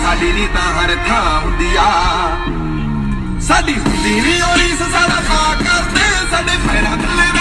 ਸਾਡੀ ਨੀ ਤਾਂ ਹਰ ਥਾਂ ਹੁੰਦੀ ਆ ਸਾਡੀ ਹੁੰਦੀ ਨੀ ਉਹ ਰੀਸ ਸਾਡਾ ਪਾ ਕਰਦੇ ਸਾਡੇ ਪੈਰਾਂ ਥੱਲੇ